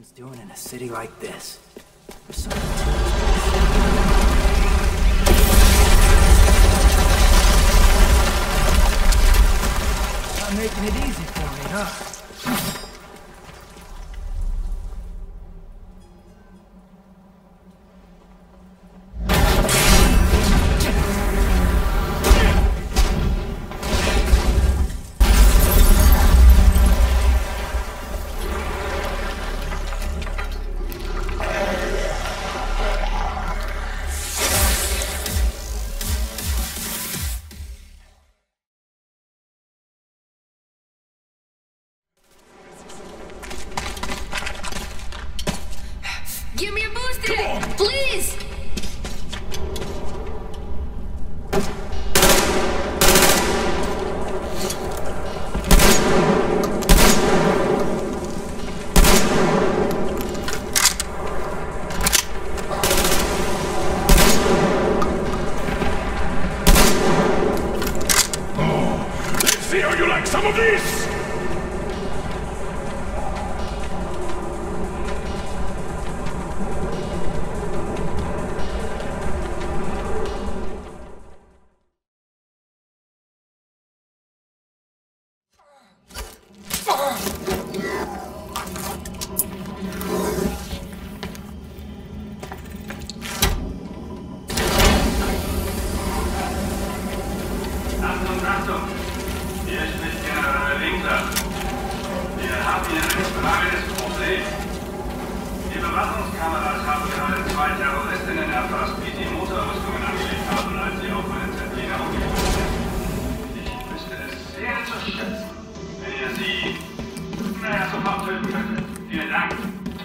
Doing in a city like this. Not making it easy for me, huh? Give me a boost in it, please! Let's see how you like some of this! Achtung! Hier spricht General Winkler. Wir haben hier ein tragendes Problem. Die Bewachungskameras haben gerade 2 Terroristinnen erfasst, wie sie Motorrüstungen angelegt haben, als sie auf einen Zentriner umgekommen sind. Ich wüsste es sehr zu schätzen, wenn ihr sie, sofort töten könntet. Vielen Dank.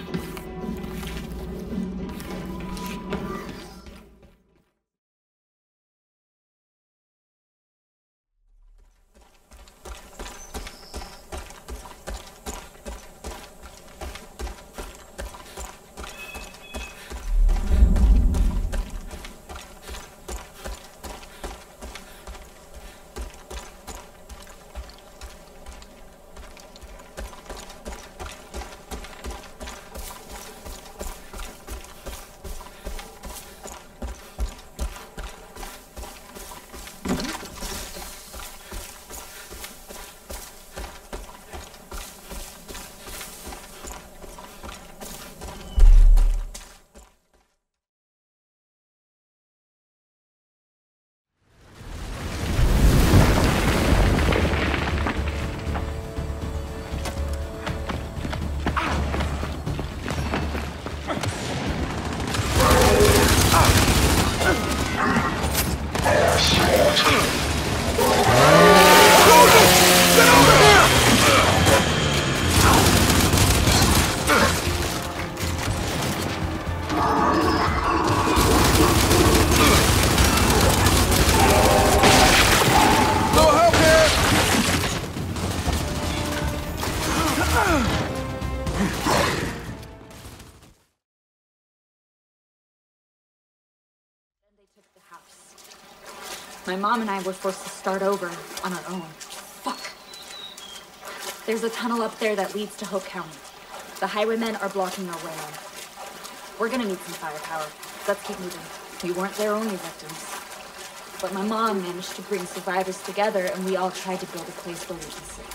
My mom and I were forced to start over on our own. Fuck. There's a tunnel up there that leads to Hope County. The highwaymen are blocking our way in. We're gonna need some firepower. Let's keep moving. We weren't their only victims. But my mom managed to bring survivors together, and we all tried to build a place where we can sleep.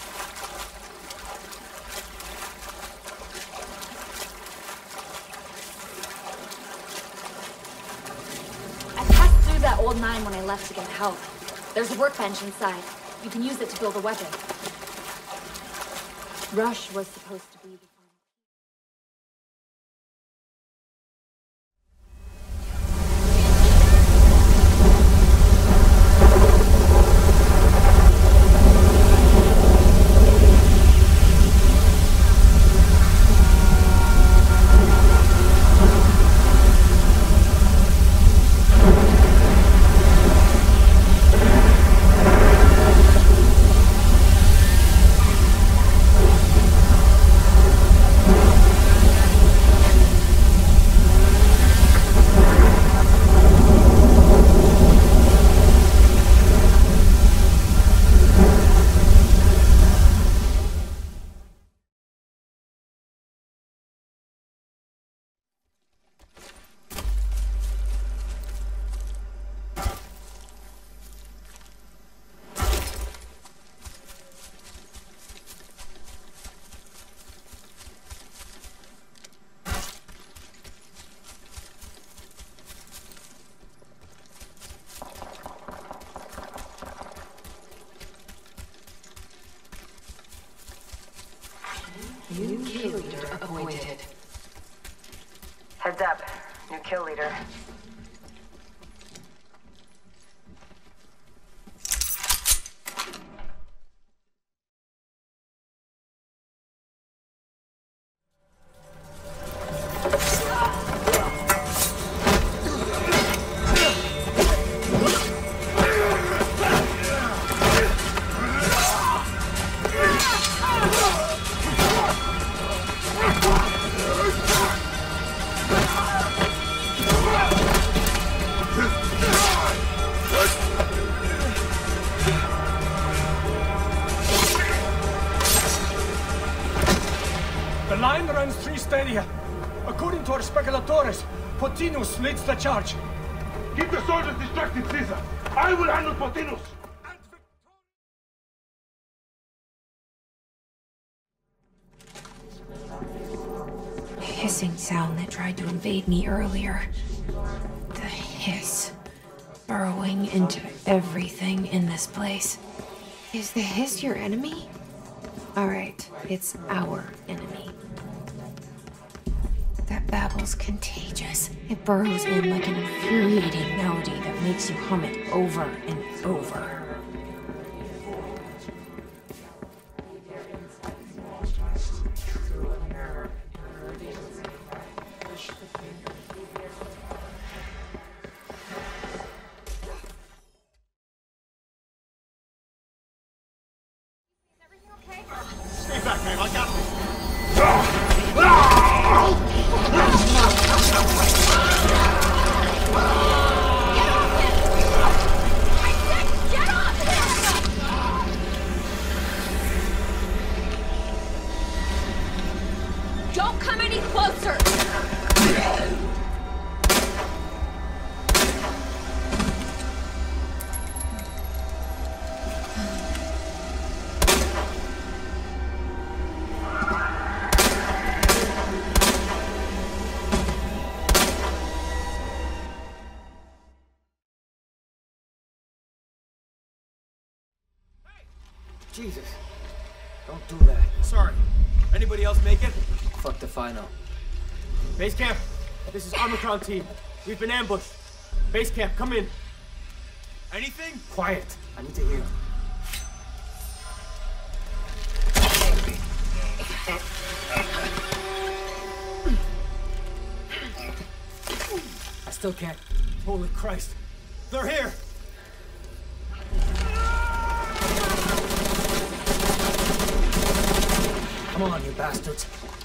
That old mine when I left to get help. There's a workbench inside. You can use it to build a weapon. Rush was supposed to be the Heads up. New kill leader. The line runs 3 stadia. According to our speculatores, Potinus leads the charge. Keep the soldiers distracted, Caesar. I will handle Potinus. Hissing sound that tried to invade me earlier. The hiss. Burrowing into everything in this place. Is the hiss your enemy? Alright, it's our enemy. That babble's contagious. It burrows in like an infuriating melody that makes you hum it over and over. Stay back, man. I got this. Don't come any closer! Jesus. Don't do that. Sorry. Anybody else make it? Fuck the final. Base camp, this is Omicron team. We've been ambushed. Base camp, come in. Anything? Quiet. I need to hear. I still can't. Holy Christ. They're here. Come on, you bastards.